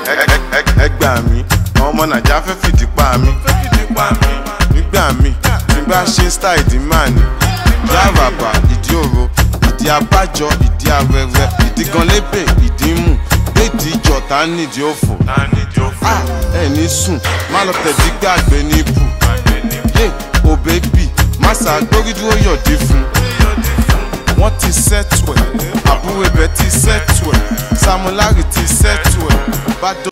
ẹ gbà mí ọmọ Naija fẹ́ fìdí pa mí nígbà mí tí bá ṣe style ìdí máa ní ìdí àràbà ìdí òro ìdí abájọ ìdí arẹrẹ ìdí gan lébè ìdí mú léèdì ìjọ tá nídìí òfò ẹ ní sùn má lọ tẹ̀dí gbàgbé ní ibù ò bébì má ṣàgbórí dúró yọ̀dí fún wọ́n ti sẹ́tù ẹ̀ àbúrò ibẹ̀ ti sẹ́tù ẹ̀ Samulari ti sẹ́tù ẹ̀ bá